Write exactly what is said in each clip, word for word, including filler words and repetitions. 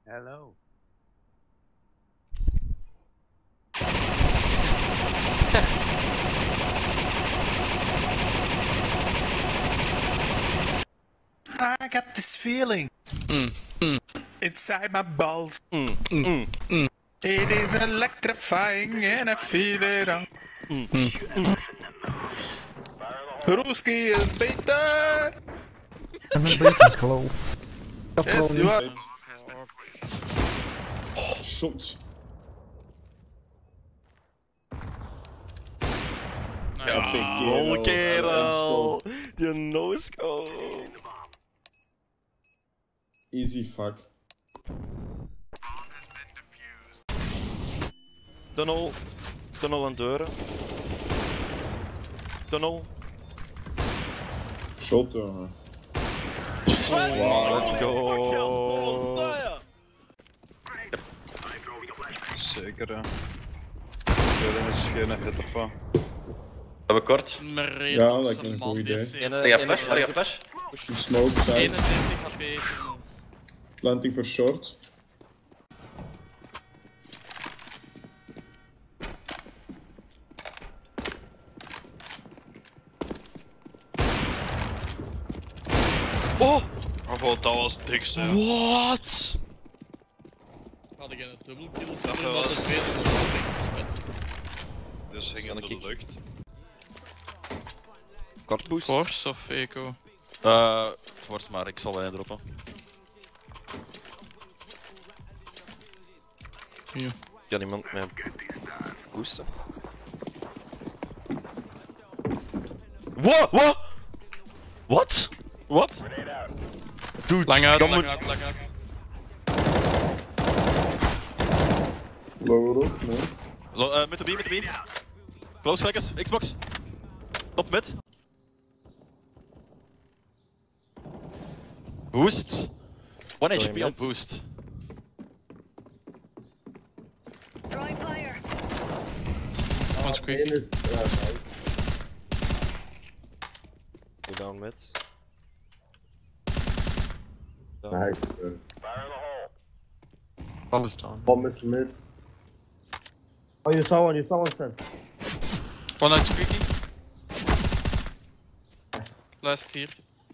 Hello. I got this feeling Mm, mm, inside my balls. mm, mm, mm, It is electrifying and I feel it on. mm, mm. Ruski is beter. Ik ben beter, hallo. Yes, you are. Shot. Ja, kerel. kerel! Die no-scope! Easy fuck. Tunnel. Tunnel en deuren. Tunnel. Shot, jongen. Wow, let's go! Zeker, hè. Verder is geen hit of wat. Hebben we kort? Ja, lijkt me een goed idee. Heb je flash? Heb je flash? Pushing smoke side. eenentwintig H P. Planting for short. Oh! Oh, dat was het dikste. What? Had ik een dubbelkill Dat gedaan, was- dat de tweede was al weggespeeld. Dus hing in de kick. lucht. Kort boost? Force of Eco? Eh, Force maar, ik zal lijn droppen. Ja. Kan iemand mij boosten? What? What? What? What? Dude, Lang uit, dan lang moet- uit, lang uit. Lower op, nee. Lo- eh, met de B, met de B. Close lekkers, Xbox. Top mid. Boost. one H P on boost. One's quick. is... Uh, Go down mid. nice. Bomb is down. Bomb is mid. Oh, you saw one, you saw one, Sam. One out squeaky. Last here.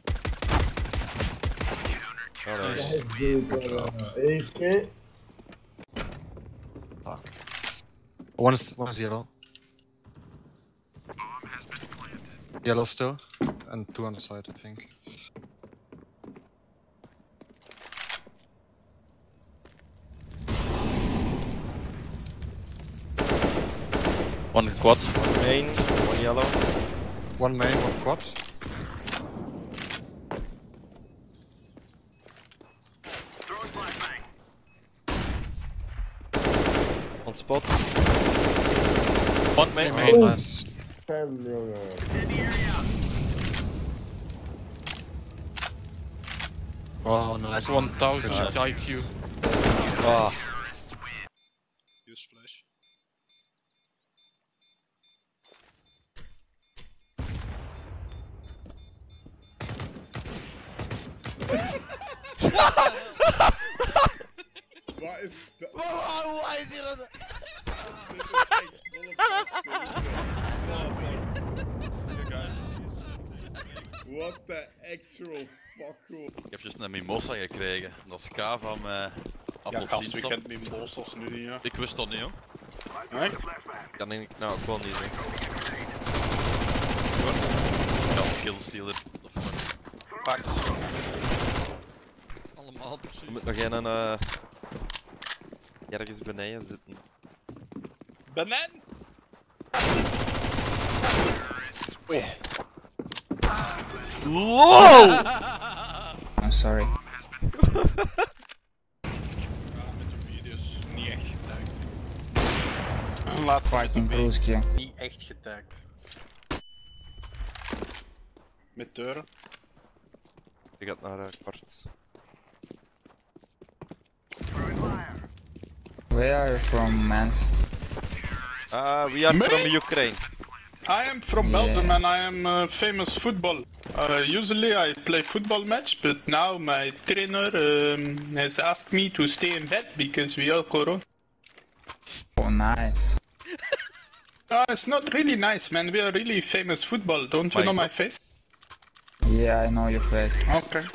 Oh, Nice. A F K. Fuck. One is, one is yellow. Yellow still. And two on the side, I think. One quad. One main, one yellow. One main, one quad. One spot. One main, Main. main. Nice. Sam, jongen. Oh, nice. one thousand Nice. I Q. Ah. Use flash. Wat is dat? Why is hier een... What the actual fuck, joh. Ik heb juist een mimosa gekregen. Dat is K van mijn Ja, appelsiensap. gastweekend met Mosels nu niet, ja. Ik wist dat niet, hoor. Echt? Kan ik nou ook wel niet zeggen. Ja, skillstealer. Pak. Allemaal Er precies. moet nog een uh, ergens beneden zitten. Banan! Wow! I'm sorry. Ja, met de video's niet echt getagd. Laat fight In nog Kroeske. niet echt getagd. Met deuren. Je gaat naar uh, kwart. Where are you from, man? Ah, we are Me? from Ukraine. I am from Yeah. Belgium and I am uh, famous football. Uh, usually I play football match, but now my trainer um, has asked me to stay in bed because we all corona. Oh, nice. Uh, it's not really nice, man. We are really famous football. Don't you My know my God. face? Yeah, I know your face. Okay.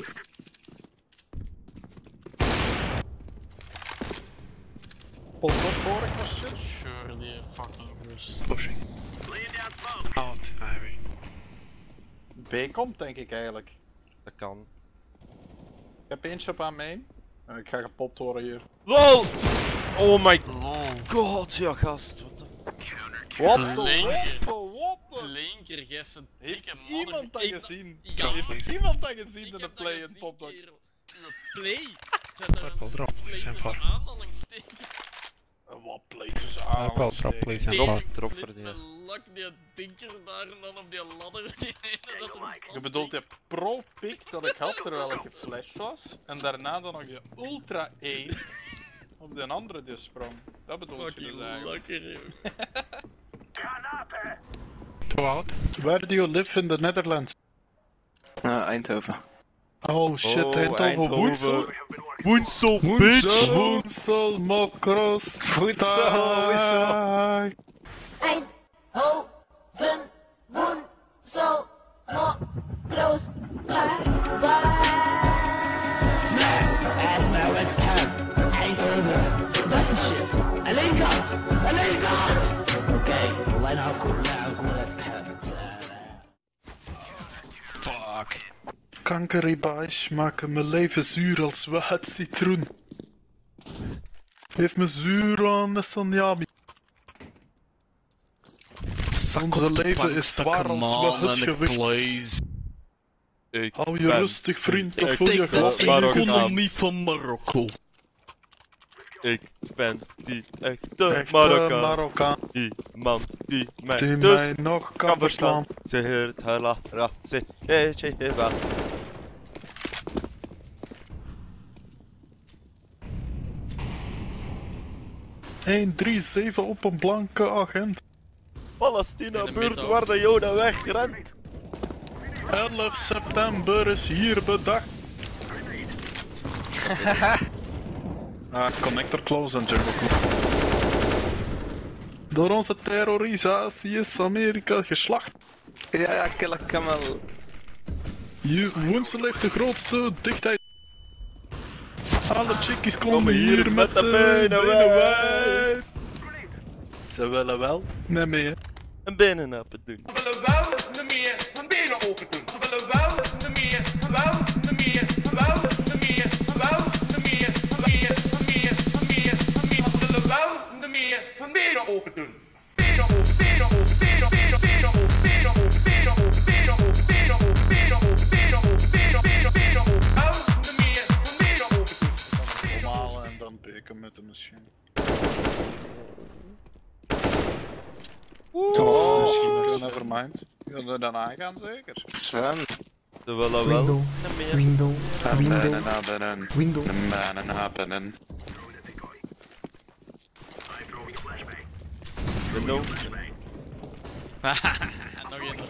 Pot op voor ik was shit. Surely fucking worse. Pushing. Out, highway. B komt denk ik eigenlijk. Dat kan. Ik heb eentje op aan main. En ik ga gepopt worden hier. LOL! Oh my god, ja gast. What the What the Linker. what the what the? Linker, Gessen. Heeft iemand dat gezien? Ja. Heeft iemand dat gezien Ik in de heb play dat in gezien, Popdog? kerel. Uw play? Zet er een drop, play zijn tussen voor. aanhalingstekens. Wat playtjes aan? Wel drop, please. Drop, Tegen drop klik verdienen. met lak die dinker daar en dan op die ladder die ene dat hem Je bedoelt je pro-pick dat ik had terwijl ik geflasht was. En daarna dan nog je ultra één op de andere die sprong. Dat bedoel je fucking dus eigenlijk. lekker, joh. Too out. Where do you live in the Netherlands? Uh, Eindhoven. Oh shit, Oh, Eindhoven, Eindhoven. Woensel. Woensel, bitch! Woensel, Mokros. Woensel, Woensel. Eindhoven, Woensel, Mokros, As my webcam, Eindhoven, dat is shit. Alleen dat, alleen dat! Oké, alleen nou cool, nou cool, dat kan. Fuck. Kankerribaas maken mijn leven zuur als het citroen. Geef me zuur aan de sanjami. Onze leven is zwaar als we het gewicht. Ik Hou je ben- rustig, vriend, of ik- voel je ik- glas ik- in je Marokkaan. kont. Economie van Marokko. Ik ben die echte Echte Marokkaan. Marokkaan, Iemand die mij die dus mij nog kan kan verslaan. verslaan. Zeher hala ra se he che he wa. een drie zeven op een blanke agent. Palestina In de buurt middag. waar de Joden wegrent. elf september is hier bedacht. Ah, connector close en jungle close. Door onze terrorisatie is Amerika geslacht. Ja, ja, kill a camel. Je Woensel heeft de grootste dichtheid. Alle chickies komen Komen hier, hier met de benen wijd. Ze willen wel met mee. Een benen open doen. We willen wel de meer van benen open doen. We willen wel de meer, wel de meer, wel de meer, wel de meer, meer, meer, meer, meer. We willen wel de meer van benen open doen. Benen open, benen open, benen open, benen open, benen open, benen open, benen open, benen open, benen open, benen open, benen, benen, benen open. Wel de meer van benen open doen. Normaal en dan pikken met de machine. Oh, Misschien, nevermind. Je wil er dan aangaan zeker? Sven. Ze willen wel. Window, En meer. window, window, Window. window. Mannen happening. Window. Nog één.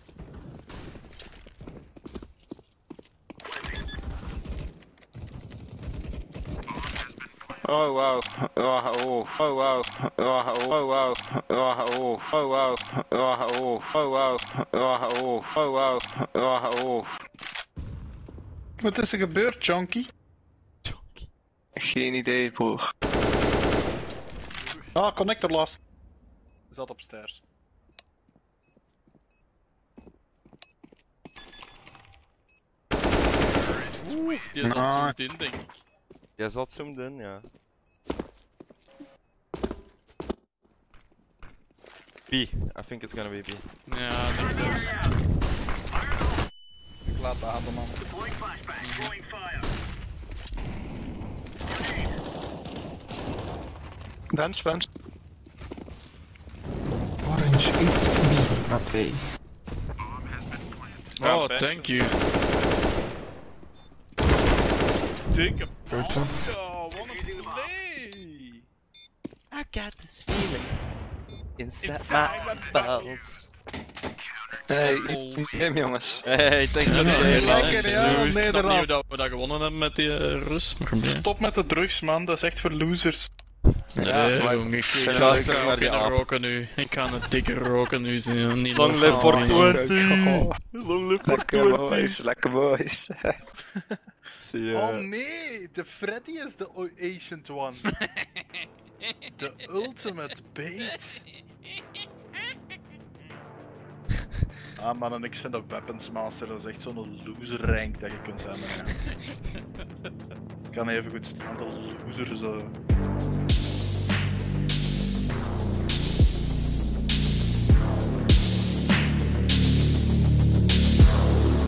Oh wow. Oh oh. Oh wow. Oh oh wow. Oh oh. Oh wow. Oh oh. Oh wow. Oh oh. Oh wow. Oh oh. Wat is er gebeurd, Chonky? Geen idee, broer. Ah, connector last. Zat op stairs. Die zat Nou. zo in, denk ik. Jij zat zoomed in, ja. B. I think it's gonna be B. Ja, niks zelfs. Ik laat de adem aan. Bench, bench. Orange, it's me, not A. Oh, bench. thank you. Dikke Curtain. oh, wat een play! I got this feeling inside, my balls. Hey, Eastern Game, jongens. Hey, thanks voor de Lekker, ja, Ik snap niet Nederland. hoe dat we dat gewonnen hebben met die uh, Rus, maar ja. Stop met de drugs, man. Dat is echt voor losers. Nee, maar- jong, ik, ik, Ja, luister luister naar naar die die aap. roken nu. Ik ga een dikke roken nu zien. Niet Long live normaal, for jongen. twenty! Long live for Lekker twenty! boys, lekker boys. Zie je. Oh nee, de Freddy is de o- ancient one. De ultimate bait. Ah man, en ik vind dat Weapons Master, dat is echt zo'n loser rank dat je kunt hebben. Ja. Ik kan even goed staan, de loser zo.